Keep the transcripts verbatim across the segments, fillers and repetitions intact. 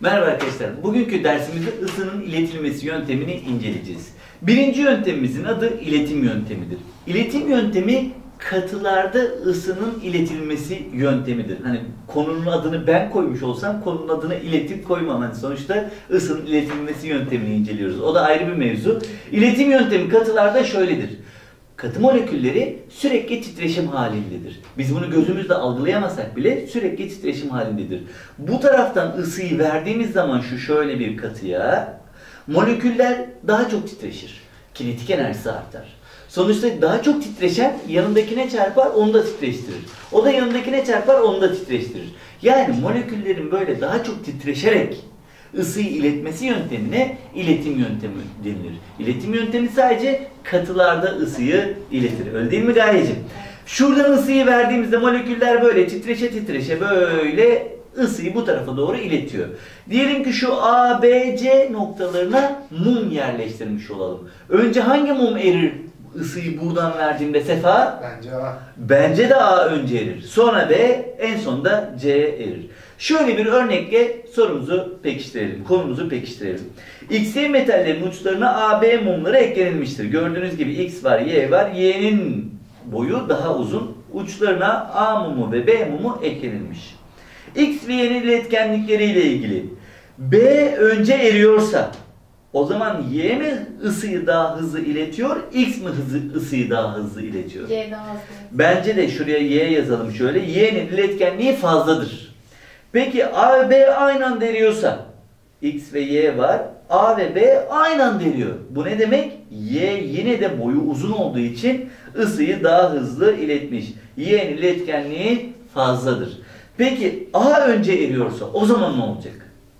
Merhaba arkadaşlar. Bugünkü dersimizde ısının iletilmesi yöntemini inceleyeceğiz. Birinci yöntemimizin adı iletim yöntemidir. İletim yöntemi katılarda ısının iletilmesi yöntemidir. Hani konunun adını ben koymuş olsam konunun adını iletip koymam. Hani sonuçta ısının iletilmesi yöntemini inceliyoruz. O da ayrı bir mevzu. İletim yöntemi katılarda şöyledir. Katı molekülleri sürekli titreşim halindedir. Biz bunu gözümüzle algılayamasak bile sürekli titreşim halindedir. Bu taraftan ısıyı verdiğimiz zaman şu şöyle bir katıya moleküller daha çok titreşir. Kinetik enerjisi artar. Sonuçta daha çok titreşen yanındakine çarpar, onu da titreştirir. O da yanındakine çarpar, onu da titreştirir. Yani moleküllerin böyle daha çok titreşerek ısıyı iletmesi yöntemine iletim yöntemi denilir. İletim yöntemi sadece katılarda ısıyı iletir. Öyle değil mi Gayeciğim? Şuradan ısıyı verdiğimizde moleküller böyle titreşe titreşe böyle ısıyı bu tarafa doğru iletiyor. Diyelim ki şu A, B, C noktalarına mum yerleştirmiş olalım. Önce hangi mum erir ısıyı buradan verdiğimde Sefa? Bence A. Bence de A önce erir. Sonra B, en sonunda C erir. Şöyle bir örnekle sorumuzu pekiştirelim, konumuzu pekiştirelim. X, Y metallerin uçlarına A, B mumları eklenilmiştir. Gördüğünüz gibi X var, Y var. Y'nin boyu daha uzun. Uçlarına A mumu ve B mumu eklenilmiş. X ve Y'nin iletkenlikleriyle ilgili B önce eriyorsa o zaman Y mi ısıyı daha hızlı iletiyor, X mi hızı, ısıyı daha hızlı iletiyor? Y daha hızlı. Bence de şuraya Y yazalım şöyle. Y'nin iletkenliği fazladır. Peki A ve B aynı anda eriyorsa, X ve Y var, A ve B aynı anda eriyor. Bu ne demek? Y yine de boyu uzun olduğu için ısıyı daha hızlı iletmiş. Y'nin iletkenliği fazladır. Peki A önce eriyorsa o zaman ne olacak?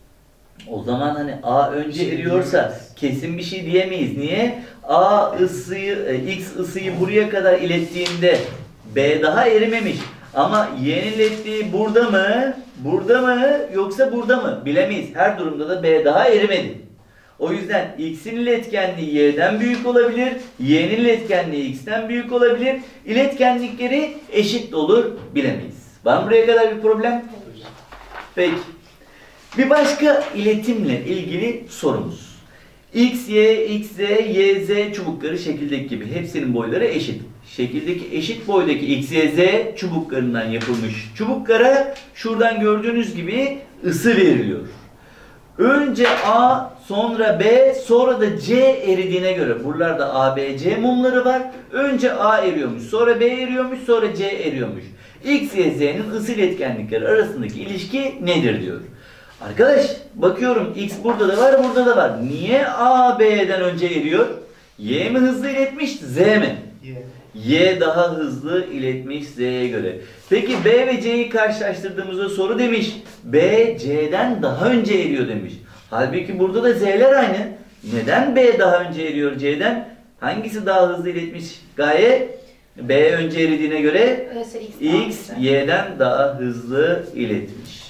O zaman hani A önce şey eriyorsa diyemeyiz. Kesin bir şey diyemeyiz. Niye? A ısıyı, X ısıyı buraya kadar ilettiğinde B daha erimemiş. Ama Y'nin ilettiği burada mı? Burada mı? Yoksa burada mı? Bilemeyiz. Her durumda da B daha erimedi. O yüzden X'in iletkenliği Y'den büyük olabilir. Y'nin iletkenliği X'ten büyük olabilir. İletkenlikleri eşit de olur. Bilemeyiz. Var mı buraya kadar bir problem? Peki. Bir başka iletimle ilgili sorumuz. X, Y, X, Z, Y, Z çubukları şekildeki gibi. Hepsinin boyları eşit. Şekildeki eşit boydaki X, Y, Z çubuklarından yapılmış çubuklara şuradan gördüğünüz gibi ısı veriliyor. Önce A, sonra B, sonra da C eridiğine göre buralarda A, B, C mumları var. Önce A eriyormuş, sonra B eriyormuş, sonra C eriyormuş. X, Y, Z'nin ısı iletkenlikleri arasındaki ilişki nedir diyor. Arkadaş bakıyorum X burada da var, burada da var. Niye A, B'den önce eriyor? Y mi hızlı iletmiş, Z mi? Y. Y daha hızlı iletmiş Z'ye göre. Peki B ve C'yi karşılaştırdığımızda soru demiş. B, C'den daha önce eriyor demiş. Halbuki burada da Z'ler aynı. Neden B daha önce eriyor C'den? Hangisi daha hızlı iletmiş Gaye? B önce eridiğine göre X, Y'den daha hızlı iletmiş.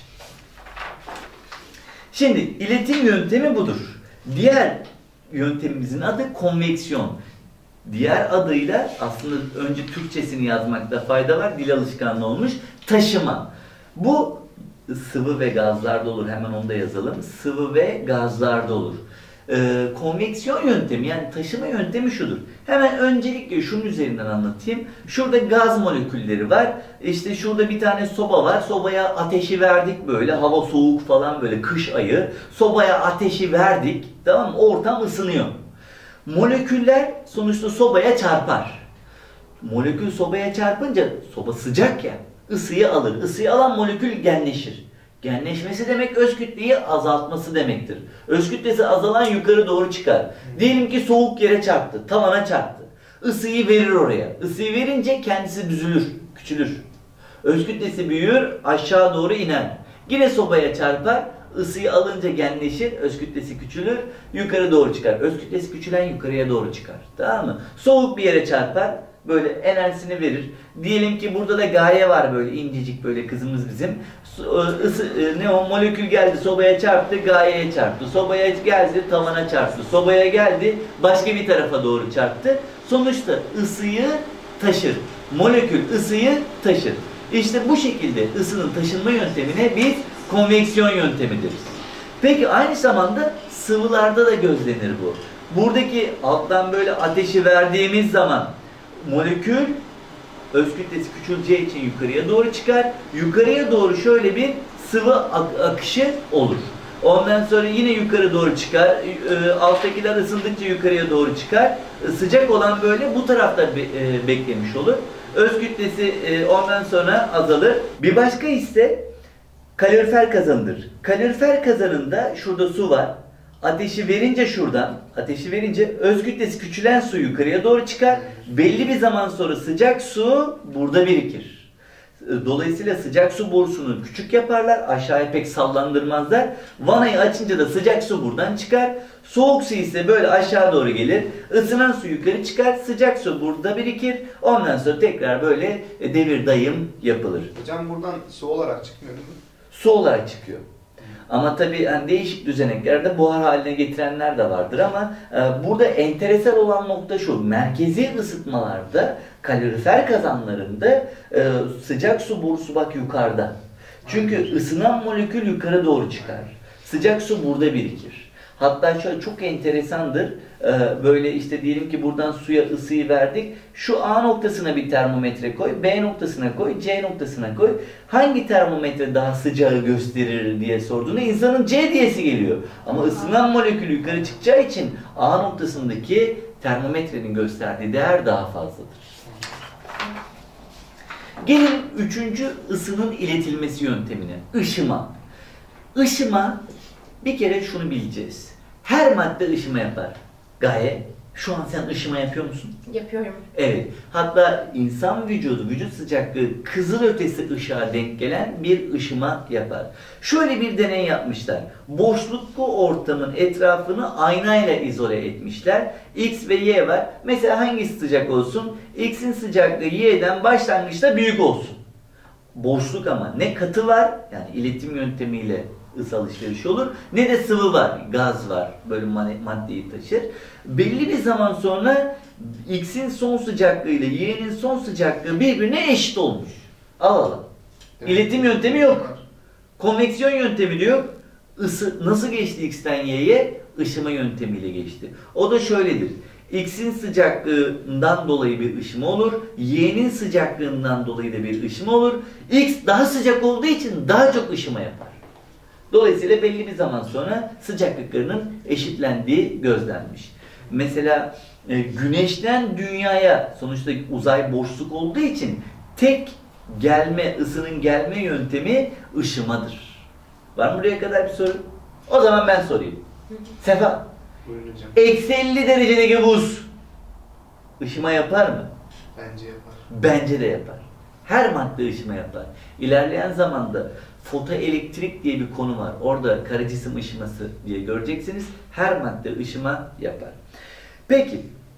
Şimdi iletim yöntemi budur. Diğer yöntemimizin adı konveksiyon. Diğer adıyla aslında önce Türkçesini yazmakta fayda var. Dil alışkanlığı olmuş. Taşıma. Bu sıvı ve gazlarda olur. Hemen onu da yazalım. Sıvı ve gazlarda olur. Ee, konveksiyon yöntemi yani taşıma yöntemi şudur. Hemen öncelikle şunun üzerinden anlatayım. Şurada gaz molekülleri var. İşte şurada bir tane soba var. Sobaya ateşi verdik böyle. Hava soğuk falan böyle kış ayı. Sobaya ateşi verdik. Tamam mı? Ortam ısınıyor. Moleküller sonuçta sobaya çarpar. Molekül sobaya çarpınca soba sıcak ya. Isıyı alır. Isıyı alan molekül genleşir. Genleşmesi demek öz kütleyi azaltması demektir. Öz kütlesi azalan yukarı doğru çıkar. Diyelim ki soğuk yere çarptı, tavana çarptı. Isıyı verir oraya. Isıyı verince kendisi düzülür, küçülür. Öz kütlesi büyür, aşağı doğru iner. Yine sobaya çarpar, ısıyı alınca genleşir, öz kütlesi küçülür, yukarı doğru çıkar. Öz kütlesi küçülen yukarıya doğru çıkar. Tamam mı? Soğuk bir yere çarpar, böyle enerjisini verir. Diyelim ki burada da Gaye var böyle incecik böyle kızımız bizim. Isı, ne o molekül geldi sobaya çarptı, Gaye'ye çarptı. Sobaya geldi tavana çarptı. Sobaya geldi başka bir tarafa doğru çarptı. Sonuçta ısıyı taşır. Molekül ısıyı taşır. İşte bu şekilde ısının taşınma yöntemine biz konveksiyon yöntemi deriz. Peki aynı zamanda sıvılarda da gözlenir bu. Buradaki alttan böyle ateşi verdiğimiz zaman molekül öz kütlesi küçüleceği için yukarıya doğru çıkar. Yukarıya doğru şöyle bir sıvı ak akışı olur. Ondan sonra yine yukarı doğru çıkar. E, alttakiler ısındıkça yukarıya doğru çıkar. E, sıcak olan böyle bu tarafta be, e, beklemiş olur. Öz kütlesi e, ondan sonra azalır. Bir başka ise kalorifer kazanıdır. Kalorifer kazanında şurada su var. Ateşi verince şuradan, ateşi verince öz kütlesi küçülen su yukarıya doğru çıkar. Belli bir zaman sonra sıcak su burada birikir. Dolayısıyla sıcak su borusunu küçük yaparlar, aşağıya pek sallandırmazlar. Vanayı açınca da sıcak su buradan çıkar. Soğuk su ise böyle aşağı doğru gelir. Isınan su yukarı çıkar, sıcak su burada birikir. Ondan sonra tekrar böyle devir dayım yapılır. Hocam buradan su olarak çıkmıyor değil mi? Su olarak çıkıyor. Ama tabii yani değişik düzeneklerde buhar haline getirenler de vardır ama e, burada enteresan olan nokta şu: merkezi ısıtmalarda kalorifer kazanlarında e, sıcak su borusu bak yukarıda. Çünkü ısınan molekül yukarı doğru çıkar. Sıcak su burada birikir. Hatta şöyle çok enteresandır. Ee, böyle işte diyelim ki buradan suya ısıyı verdik. Şu A noktasına bir termometre koy, B noktasına koy, C noktasına koy. Hangi termometre daha sıcağı gösterir diye sorduğunda insanın C diyesi geliyor. Ama ısınan molekül yukarı çıkacağı için A noktasındaki termometrenin gösterdiği değer daha fazladır. Gelin üçüncü ısının iletilmesi yöntemine. Işıma. Işıma, bir kere şunu bileceğiz. Her madde ışıma yapar. Gaye, şu an sen ışıma yapıyor musun? Yapıyorum. Evet. Hatta insan vücudu, vücut sıcaklığı kızılötesi ışığa denk gelen bir ışıma yapar. Şöyle bir deney yapmışlar. Boşluklu ortamın etrafını aynayla izole etmişler. X ve Y var. Mesela hangisi sıcak olsun? X'in sıcaklığı Y'den başlangıçta büyük olsun. Boşluk ama ne katı var, yani iletim yöntemiyle ısı alışverişi olur, ne de sıvı var, gaz var, böyle maddeyi taşır. Belli bir zaman sonra X'in son sıcaklığı ile Y'nin son sıcaklığı birbirine eşit olmuş. Alalım. İletim yöntemi yok. Konveksiyon yöntemi de yok. Isı nasıl geçti X'ten Y'ye? Işıma yöntemiyle geçti. O da şöyledir. X'in sıcaklığından dolayı bir ışıma olur. Y'nin sıcaklığından dolayı da bir ışıma olur. X daha sıcak olduğu için daha çok ışıma yapar. Dolayısıyla belli bir zaman sonra sıcaklıklarının eşitlendiği gözlenmiş. Mesela e, Güneş'ten Dünya'ya sonuçta uzay boşluk olduğu için tek gelme, ısının gelme yöntemi ışımadır. Var mı buraya kadar bir soru? O zaman ben sorayım. Sefa. Buyurun hocam. Eksi elli derecedeki buz ışıma yapar mı? Bence yapar. Bence de yapar. Her madde ışıma yapar. İlerleyen zamanda fotoelektrik diye bir konu var. Orada kara cisim ışıması diye göreceksiniz. Her madde ışıma yapar. Peki,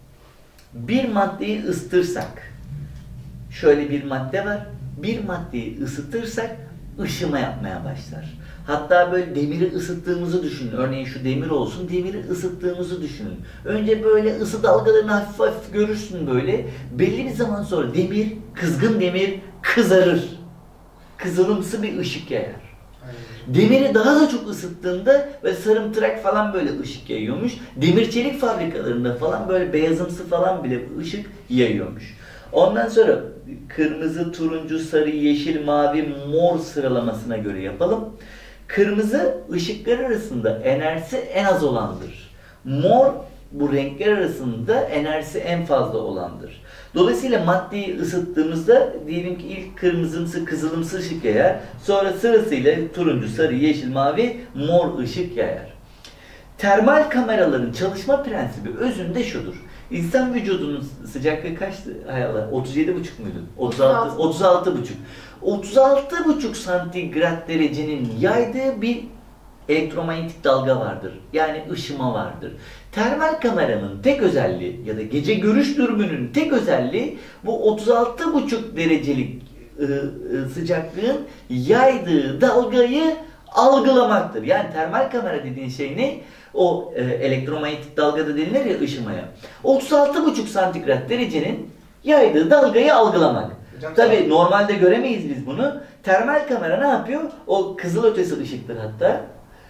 bir maddeyi ısıtırsak, şöyle bir madde var. Bir maddeyi ısıtırsak ışıma yapmaya başlar. Hatta böyle demiri ısıttığımızı düşünün. Örneğin şu demir olsun, demiri ısıttığımızı düşünün. Önce böyle ısı dalgalarını hafif hafif görürsün böyle. Belli bir zaman sonra demir, kızgın demir kızarır. Kızılımsı bir ışık yayar. Demiri daha da çok ısıttığında ve sarımtırak falan böyle ışık yayıyormuş. Demir çelik fabrikalarında falan böyle beyazımsı falan bile ışık yayıyormuş. Ondan sonra kırmızı, turuncu, sarı, yeşil, mavi, mor sıralamasına göre yapalım. Kırmızı ışıklar arasında enerjisi en az olandır. Mor bu renkler arasında enerjisi en fazla olandır. Dolayısıyla maddeyi ısıttığımızda diyelim ki ilk kırmızımsı, kızılımsı ışık yayar. Sonra sırasıyla turuncu, sarı, yeşil, mavi, mor ışık yayar. Termal kameraların çalışma prensibi özünde şudur. İnsan vücudunun sıcaklığı kaçtı? Hay Allah, otuz yedi buçuk muydu? otuz altı, otuz altı buçuk. otuz altı buçuk santigrat derecenin yaydığı bir elektromanyetik dalga vardır. Yani ışıma vardır. Termal kameranın tek özelliği ya da gece görüş dürbününün tek özelliği bu otuz altı buçuk derecelik ıı, sıcaklığın yaydığı dalgayı algılamaktır. Yani termal kamera dediğin şey ne? O e, elektromanyetik dalgada denilir ya ışımaya. otuz altı buçuk santigrat derecenin yaydığı dalgayı algılamak. Tabi normalde göremeyiz biz bunu. Termal kamera ne yapıyor? O kızılötesi ışıktır hatta.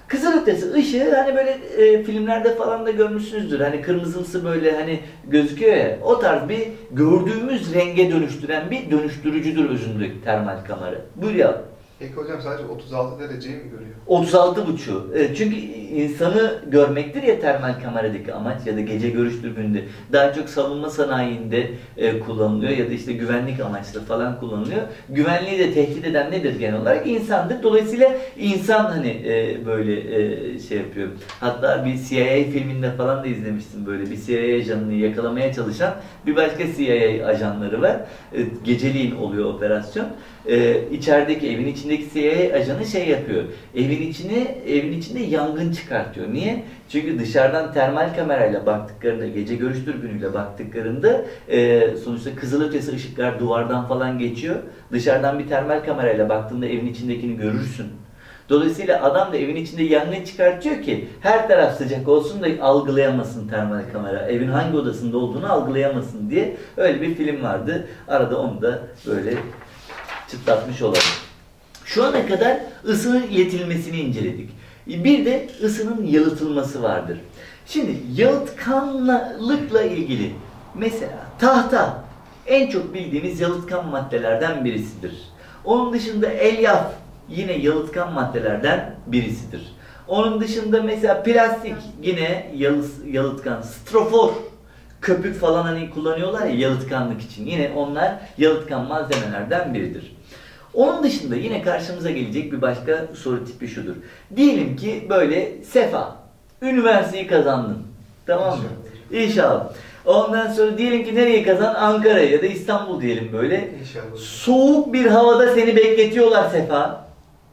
Kızılötesi ışığı hani böyle e, filmlerde falan da görmüşsünüzdür. Hani kırmızımsı böyle hani gözüküyor ya. O tarz bir gördüğümüz renge dönüştüren bir dönüştürücüdür özünde termal kamera. Buyur ya. Peki hocam sadece otuz altı dereceyi mi görüyor? otuz altı buçuğu. E, çünkü insanı görmektir ya termal kameradaki amaç ya da gece görüş dürbününde. Daha çok savunma sanayinde e, kullanılıyor ya da işte güvenlik amaçlı falan kullanılıyor. Güvenliği de tehdit eden nedir genel olarak? İnsandır. Dolayısıyla insan hani e, böyle e, şey yapıyor. Hatta bir C I A filminde falan da izlemiştim böyle. Bir C I A ajanını yakalamaya çalışan bir başka C I A ajanları var. E, geceliğin oluyor operasyon. Ee, içerideki evin içindeki C I A ajanı şey yapıyor. Evin içine evin içinde yangın çıkartıyor. Niye? Çünkü dışarıdan termal kamerayla baktıklarında, gece görüş dürbünüyle baktıklarında e, sonuçta kızılötesi ışıklar duvardan falan geçiyor. Dışarıdan bir termal kamerayla baktığında evin içindekini görürsün. Dolayısıyla adam da evin içinde yangın çıkartıyor ki her taraf sıcak olsun da algılayamasın termal kamera. Evin hangi odasında olduğunu algılayamasın diye öyle bir film vardı. Arada onu da böyle çıtlatmış olalım. Şu ana kadar ısının iletilmesini inceledik. Bir de ısının yalıtılması vardır. Şimdi yalıtkanlıkla ilgili mesela tahta en çok bildiğimiz yalıtkan maddelerden birisidir. Onun dışında elyaf yine yalıtkan maddelerden birisidir. Onun dışında mesela plastik yine yalıtkan, strafor, köpük falan hani kullanıyorlar ya yalıtkanlık için. Yine onlar yalıtkan malzemelerden biridir. Onun dışında yine karşımıza gelecek bir başka soru tipi şudur. Diyelim ki böyle Sefa, üniversiteyi kazandın. Tamam mı? İnşallah. Ondan sonra diyelim ki nereye kazan? Ankara ya da İstanbul diyelim böyle. İnşallah. Soğuk bir havada seni bekletiyorlar Sefa.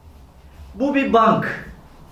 Bu bir bank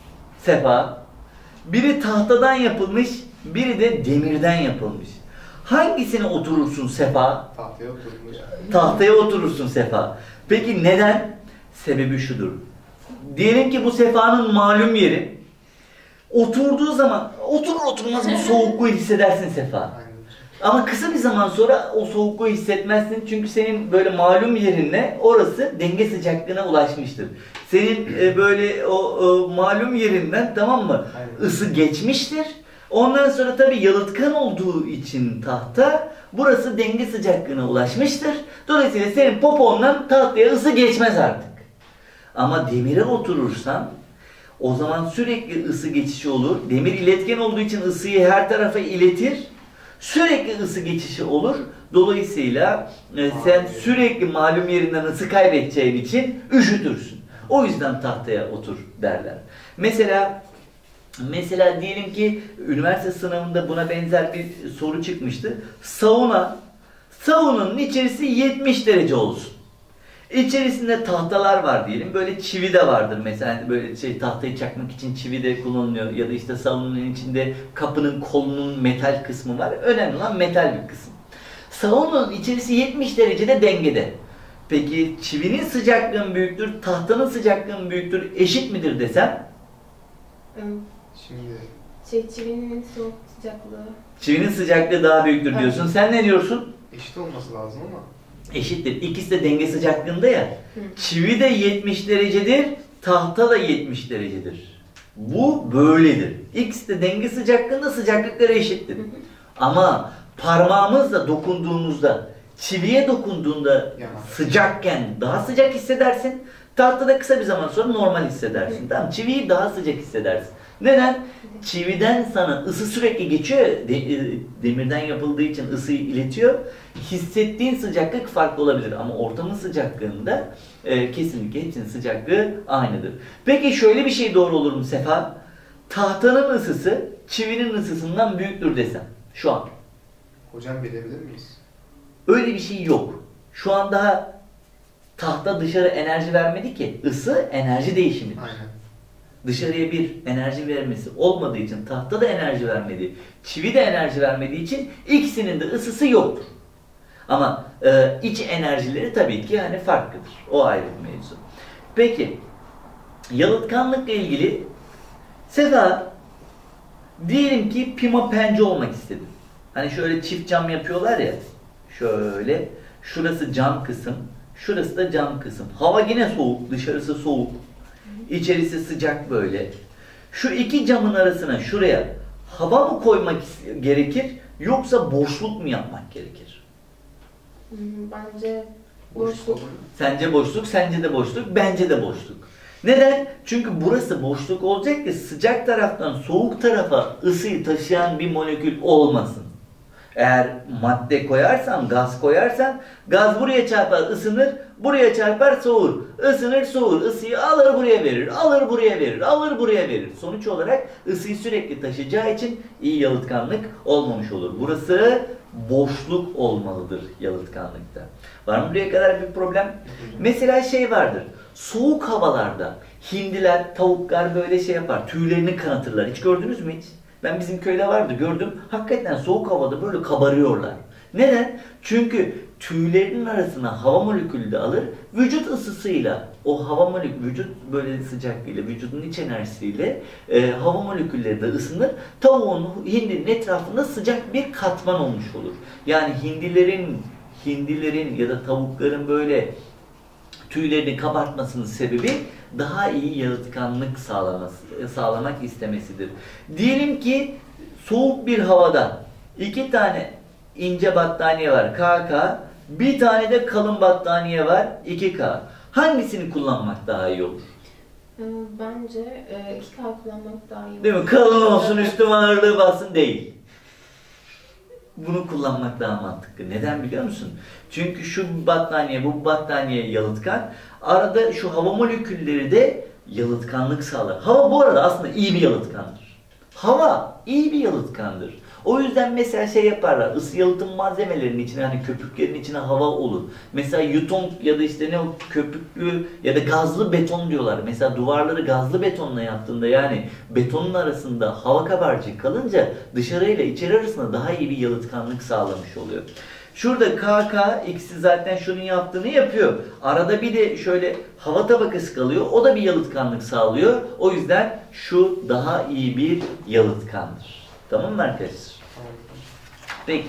Sefa. Biri tahtadan yapılmış, biri de demirden yapılmış. Hangisine oturursun Sefa? Tahtaya oturmuş. Tahtaya oturursun Sefa. Peki neden? Sebebi şudur. Diyelim ki bu Sefa'nın malum yeri. Oturduğu zaman oturur oturmaz bu soğukluğu hissedersin Sefa. Aynen. Ama kısa bir zaman sonra o soğukluğu hissetmezsin. Çünkü senin böyle malum yerinle orası denge sıcaklığına ulaşmıştır. Senin e, böyle o, o malum yerinden tamam mı? Aynen. Isı geçmiştir. Ondan sonra tabii yalıtkan olduğu için tahta burası denge sıcaklığına ulaşmıştır. Dolayısıyla senin popondan tahtaya ısı geçmez artık. Ama demire oturursan o zaman sürekli ısı geçişi olur. Demir iletken olduğu için ısıyı her tarafa iletir. Sürekli ısı geçişi olur. Dolayısıyla e, sen sürekli malum yerinden ısı kaybedeceğin için üşütürsün. O yüzden tahtaya otur derler. Mesela Mesela diyelim ki üniversite sınavında buna benzer bir soru çıkmıştı. Sauna, saunanın içerisi yetmiş derece olsun. İçerisinde tahtalar var diyelim. Böyle çivi de vardır mesela hani böyle şey tahtayı çakmak için çivi de kullanılıyor ya da işte saunanın içinde kapının kolunun metal kısmı var. Önemli olan metal bir kısım. Saunanın içerisi yetmiş derecede dengede. Peki çivinin sıcaklığı mı büyüktür, tahtanın sıcaklığı mı büyüktür, eşit midir desem? Şimdi Şey, çivinin soğuk sıcaklığı. Çivinin sıcaklığı daha büyüktür diyorsun. Sen ne diyorsun? eşit olması lazım ama. Eşittir. İkisi de denge sıcaklığında ya. Çivi de yetmiş derecedir, tahta da yetmiş derecedir. Bu böyledir. İkisi de denge sıcaklığında sıcaklıkları eşittir. Ama parmağımızla dokunduğumuzda, çiviye dokunduğunda Yanar. sıcakken daha sıcak hissedersin. Tahtada kısa bir zaman sonra normal hissedersin. Tamam, çiviyi daha sıcak hissedersin. Neden? Çividen sana ısı sürekli geçiyor. De, demirden yapıldığı için ısıyı iletiyor. Hissettiğin sıcaklık farklı olabilir ama ortamın sıcaklığında e, kesinlikle hepsinin sıcaklığı aynıdır. Peki şöyle bir şey doğru olur mu Sefa? Tahtanın ısısı çivinin ısısından büyüktür desem şu an. Hocam bilebilir miyiz? Öyle bir şey yok. Şu an daha tahta dışarı enerji vermedi ki. Isı enerji değişimidir. Aynen. Dışarıya bir enerji vermesi olmadığı için tahta da enerji vermediği, çivi de enerji vermediği için ikisinin de ısısı yoktur. Ama e, iç enerjileri tabii ki yani farklıdır. O ayrı bir mevzu. Peki yalıtkanlıkla ilgili Sefa diyelim ki pimapenci olmak istedin. Hani şöyle çift cam yapıyorlar ya. Şöyle şurası cam kısım, şurası da cam kısım. Hava yine soğuk, dışarısı soğuk. İçerisi sıcak böyle. Şu iki camın arasına şuraya hava mı koymak gerekir yoksa boşluk mu yapmak gerekir? Hmm, Bence Boşluk boşluk. olur mu? Sence boşluk, sence de boşluk, bence de boşluk. Neden? Çünkü burası boşluk olacak ki sıcak taraftan soğuk tarafa ısıyı taşıyan bir molekül olmasın. Eğer madde koyarsan, gaz koyarsan, gaz buraya çarpar ısınır, buraya çarpar soğur. Isınır soğur, ısıyı alır buraya verir, alır buraya verir, alır buraya verir. Sonuç olarak ısıyı sürekli taşıyacağı için iyi yalıtkanlık olmamış olur. Burası boşluk olmalıdır yalıtkanlıkta. Var mı buraya kadar bir problem? Mesela şey vardır, soğuk havalarda hindiler, tavuklar böyle şey yapar, tüylerini kanatırlar. Hiç gördünüz mü hiç? Ben bizim köyde vardı, gördüm. Hakikaten soğuk havada böyle kabarıyorlar. Neden? Çünkü tüylerinin arasına hava molekülü de alır. Vücut ısısıyla o hava molekülü, vücut böyle sıcaklığıyla, vücudun iç enerjisiyle e, hava molekülleri de ısınır. Tavuğun, hindinin etrafında sıcak bir katman olmuş olur. Yani hindilerin, hindilerin ya da tavukların böyle tüylerini kabartmasının sebebi daha iyi yalıtkanlık sağlaması, sağlamak istemesidir. Diyelim ki soğuk bir havada iki tane ince battaniye var K K, bir tane de kalın battaniye var iki K. Hangisini kullanmak daha iyi olur? Ee, Bence e, iki K kullanmak daha iyi. Değil mi? Kalın olsun, üstüme ağırlığı bassın değil. Bunu kullanmak daha mantıklı. Neden biliyor musun? Çünkü şu battaniye, bu battaniye yalıtkan. Arada şu hava molekülleri de yalıtkanlık sağlar. Hava bu arada aslında iyi bir yalıtkandır. Hava iyi bir yalıtkandır. O yüzden mesela şey yaparlar, ısı yalıtım malzemelerinin içine, hani köpüklerin içine hava olur. Mesela yuton ya da işte ne o köpüklü ya da gazlı beton diyorlar. Mesela duvarları gazlı betonla yaptığında, yani betonun arasında hava kabarcığı kalınca dışarıyla içeri arasında daha iyi bir yalıtkanlık sağlamış oluyor. Şurada K K ikisi zaten şunun yaptığını yapıyor. Arada bir de şöyle hava tabakası kalıyor. O da bir yalıtkanlık sağlıyor. O yüzden şu daha iyi bir yalıtkandır. Tamam mı arkadaşlar? Peki.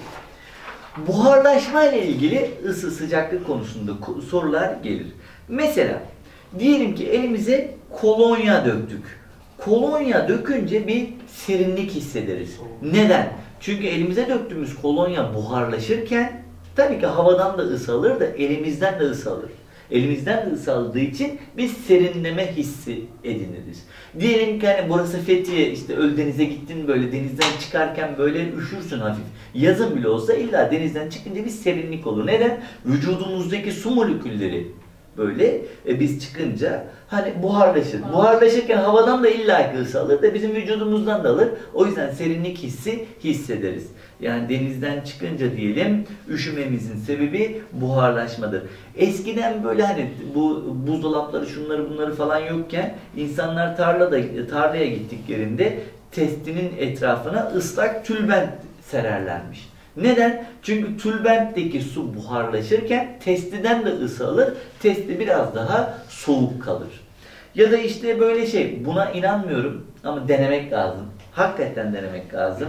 Buharlaşma ile ilgili ısı sıcaklık konusunda sorular gelir. Mesela diyelim ki elimize kolonya döktük. Kolonya dökünce bir serinlik hissederiz. Neden? Çünkü elimize döktüğümüz kolonya buharlaşırken tabii ki havadan da ısı alır da elimizden de ısı alır. Elimizden de ısı aldığı için biz serinleme hissi ediniriz. Diyelim ki hani burası Fethiye, işte Ölüdeniz'e gittin, böyle denizden çıkarken böyle üşürsün hafif. Yazın bile olsa illa denizden çıkınca bir serinlik olur. Neden? Vücudumuzdaki su molekülleri böyle e, biz çıkınca hani buharlaşır. Buharlaşırken havadan da illaki ısı alır da bizim vücudumuzdan da alır. O yüzden serinlik hissi hissederiz. Yani denizden çıkınca diyelim üşümemizin sebebi buharlaşmadır. Eskiden böyle hani bu buzdolapları şunları bunları falan yokken insanlar tarlada tarlaya gittiklerinde testinin etrafına ıslak tülbent sererlermiş. Neden? Çünkü tülbentteki su buharlaşırken testiden de ısı alır, testi biraz daha soğuk kalır. Ya da işte böyle şey, buna inanmıyorum ama denemek lazım. Hakikaten denemek lazım.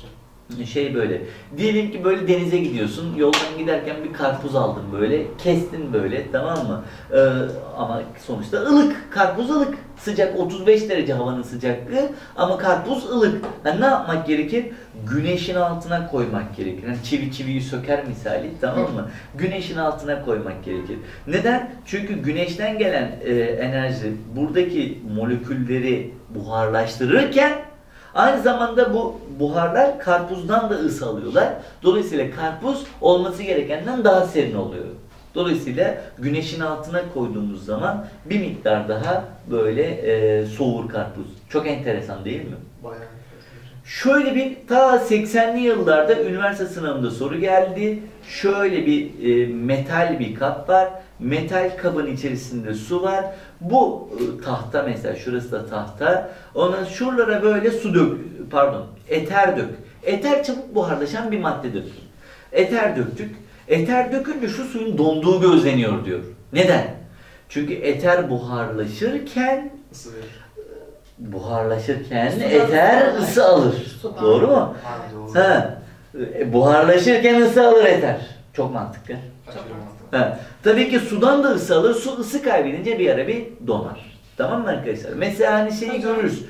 Şey böyle, diyelim ki böyle denize gidiyorsun, yoldan giderken bir karpuz aldın böyle, kestin böyle, tamam mı? Ee, ama sonuçta ılık, karpuz ılık. Sıcak, otuz beş derece havanın sıcaklığı ama karpuz ılık. Yani ne yapmak gerekir? Güneşin altına koymak gerekir. Yani çivi çiviyi söker misali, tamam mı? Güneşin altına koymak gerekir. Neden? Çünkü güneşten gelen e, enerji buradaki molekülleri buharlaştırırken aynı zamanda bu buharlar karpuzdan da ısı alıyorlar. Dolayısıyla karpuz olması gerekenden daha serin oluyor. Dolayısıyla güneşin altına koyduğumuz zaman bir miktar daha böyle e, soğur karpuz. Çok enteresan değil mi? Bayağı enteresan. Şöyle bir ta seksenli yıllarda üniversite sınavında soru geldi. Şöyle bir e, metal bir kap var. Metal kabın içerisinde su var. Bu e, tahta mesela, şurası da tahta. Ondan şuralara böyle su dök, pardon, eter dök. Eter çabuk buharlaşan bir maddedir. Eter döktük. Eter dökünce şu suyun donduğu gözleniyor diyor. Neden? Çünkü eter buharlaşırken Isı verir. buharlaşırken Sudan eter ısı ısı alır. Sudan. Doğru mu? Ha, doğru. Ha. E, buharlaşırken ısı alır eter. Çok mantıklı. Aşırı mantıklı. Ha. Tabii ki sudan da ısı alır. Su ısı kaybedince bir ara bir donar. Tamam mı arkadaşlar? Mesela hani şeyi Hocam. görürüz.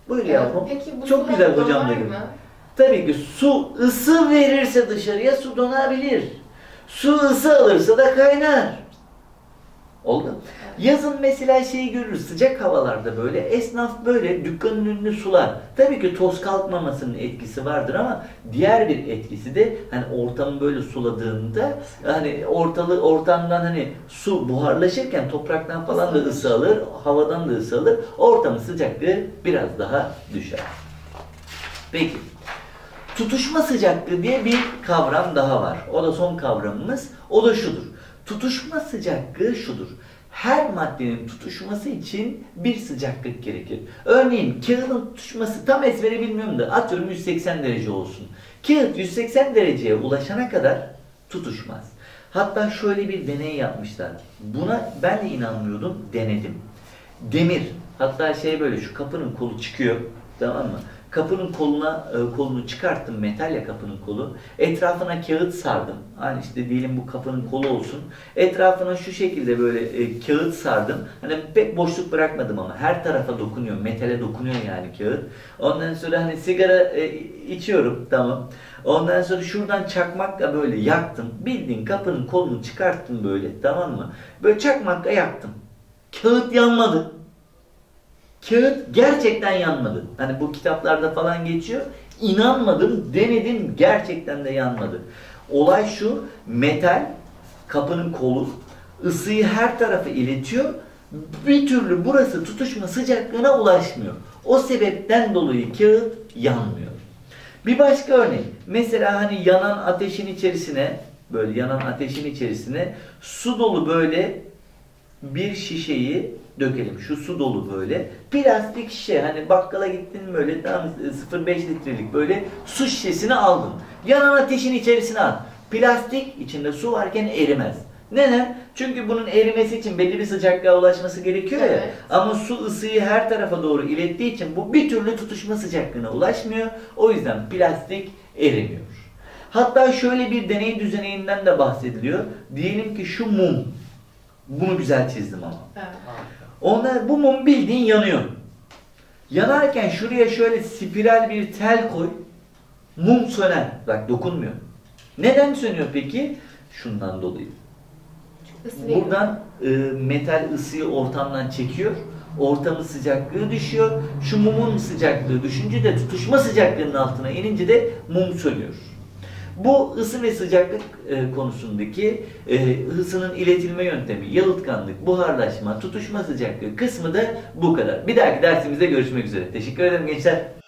Buyur Ee, yavrum. Peki bu Çok su güzel hep hocam donar dedi. mı? Tabii ki su ısı verirse dışarıya su donabilir. Su ısı alırsa da kaynar. Oldu. Yazın mesela şeyi görürüz, sıcak havalarda böyle esnaf böyle dükkanın önünü sular. Tabii ki toz kalkmamasının etkisi vardır ama diğer bir etkisi de hani ortamı böyle suladığında hani ortalığı ortamdan hani su buharlaşırken topraktan falan da ısı alır, havadan da ısı alır. Ortamın sıcaklığı biraz daha düşer. Peki. Tutuşma sıcaklığı diye bir kavram daha var. O da son kavramımız. O da şudur. Tutuşma sıcaklığı şudur. Her maddenin tutuşması için bir sıcaklık gerekir. Örneğin kağıdın tutuşması tam ezbere bilmiyorum da atıyorum yüz seksen derece olsun. Kağıt yüz seksen dereceye ulaşana kadar tutuşmaz. Hatta şöyle bir deney yapmışlar. Buna ben de inanmıyordum, denedim. Demir, hatta şey böyle şu kapının kolu çıkıyor, tamam mı? Kapının koluna e, kolunu çıkarttım, metal ya kapının kolu. Etrafına kağıt sardım. Hani işte diyelim bu kapının kolu olsun. Etrafına şu şekilde böyle e, kağıt sardım. Hani pek boşluk bırakmadım ama her tarafa dokunuyor, metale dokunuyor yani kağıt. Ondan sonra hani sigara e, içiyorum, tamam. Ondan sonra şuradan çakmakla böyle yaktım. Bildiğin kapının kolunu çıkarttım böyle, tamam mı? Böyle çakmakla yaktım. Kağıt yanmadı. Kağıt gerçekten yanmadı. Hani bu kitaplarda falan geçiyor. İnanmadım, denedim, gerçekten de yanmadı. Olay şu, metal, kapının kolu, ısıyı her tarafa iletiyor. Bir türlü burası tutuşma sıcaklığına ulaşmıyor. O sebepten dolayı kağıt yanmıyor. Bir başka örnek. Mesela hani yanan ateşin içerisine, böyle yanan ateşin içerisine su dolu böyle bir şişeyi dökelim. Şu su dolu böyle. Plastik şişe. Hani bakkala gittin böyle tam sıfır virgül beş litrelik böyle su şişesini aldın. Yanan ateşin içerisine at. Plastik içinde su varken erimez. Neden? Çünkü bunun erimesi için belli bir sıcaklığa ulaşması gerekiyor ya. Evet. Ama su ısıyı her tarafa doğru ilettiği için bu bir türlü tutuşma sıcaklığına ulaşmıyor. O yüzden plastik erimiyor. Hatta şöyle bir deney düzeneğinden de bahsediliyor. Diyelim ki şu mum. Bunu güzel çizdim ama. Evet. Onlar, bu mum bildiğin yanıyor. Yanarken şuraya şöyle spiral bir tel koy. Mum söner. Bak dokunmuyor. Neden sönüyor peki? Şundan dolayı. Isı veriyor. Buradan e, metal ısıyı ortamdan çekiyor. Ortamın sıcaklığı düşüyor. Şu mumun sıcaklığı düşünce de tutuşma sıcaklığının altına inince de mum sönüyor. Bu ısı ve sıcaklık e, konusundaki e, ısının iletilme yöntemi, yalıtkanlık, buharlaşma, tutuşma sıcaklığı kısmı da bu kadar. Bir dahaki dersimizde görüşmek üzere. Teşekkür ederim gençler.